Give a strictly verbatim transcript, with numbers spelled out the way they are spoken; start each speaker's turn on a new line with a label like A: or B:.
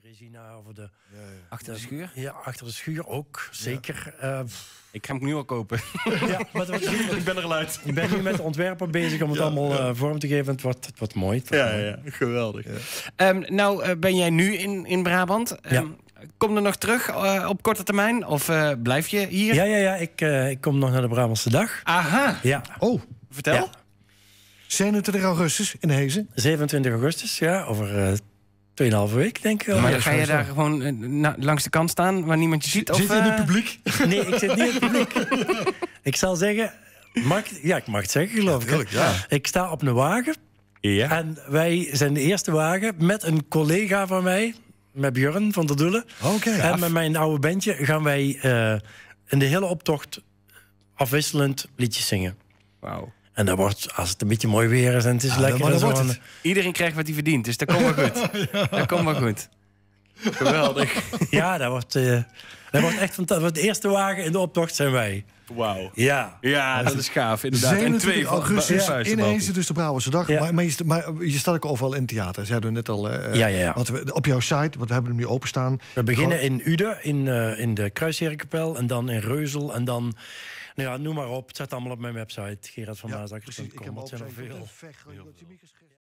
A: Resina over de...
B: Ja, ja.
C: Achter de schuur?
A: Ja, achter de schuur ook, zeker. Ja. Uh,
C: ik ga hem nu al kopen.
A: Ja, maar het wordt,
C: ik ben er al uit.
A: Ik ben nu met de ontwerper bezig om het ja, allemaal uh, vorm te geven. Het wordt, het wordt mooi. Het wordt
C: ja,
A: mooi.
C: ja, geweldig. Ja. Um, nou uh, ben jij nu in, in Brabant. Um, ja. Kom er nog terug uh, op korte termijn? Of uh, blijf je hier?
A: Ja, ja, ja. Ik, uh, ik kom nog naar de Brabantse dag.
C: Aha.
A: Ja.
B: Oh.
C: Vertel. Ja.
B: zevenentwintig augustus in Hezen.
A: zevenentwintig augustus, ja. Over uh, tweeënhalve week, denk ik.
C: Maar dan ga je daar gewoon uh, na, langs de kant staan waar niemand je ziet?
B: Zit
C: of,
B: je in het publiek?
A: Nee, ik zit niet in het publiek. Ik zal zeggen... Mag ik, ja, ik mag het zeggen, geloof
B: ja,
A: ik.
B: Ja.
A: Ik sta op een wagen.
C: Ja.
A: En wij zijn de eerste wagen met een collega van mij... met Björn van der Doelen.
B: Okay,
A: en
B: af.
A: met mijn oude bandje gaan wij uh, in de hele optocht... afwisselend liedjes zingen.
C: Wauw.
A: En dat wordt, als het een beetje mooi weer is en het is
B: ja,
A: lekker...
B: Dan
A: dan
B: wordt
A: het.
B: het.
C: Iedereen krijgt wat hij verdient, dus dat komt wel goed. ja. Dat komt wel goed. Geweldig.
A: Ja, dat wordt, uh, dat wordt echt fantastisch. De eerste wagen in de optocht zijn wij.
C: Wauw.
A: Ja.
C: Ja, dat is gaaf, inderdaad. En twee
B: augustus in Hezen, dus de Brabantse dag.
A: Ja.
B: Maar, maar, je, maar je staat ook overal in het theater. Ze hebben net al... Uh,
A: ja, ja, ja.
B: Want we, op jouw site, want we hebben hem nu openstaan.
A: We beginnen in Uden, in, uh, in de Kruisherenkapel. En dan in Reuzel. En dan... Nou ja, noem maar op. Het staat allemaal op mijn website. gerard van maasdakkers punt com.
B: Ja, precies. Ik heb
A: dat zijn er veel.
B: Vecht,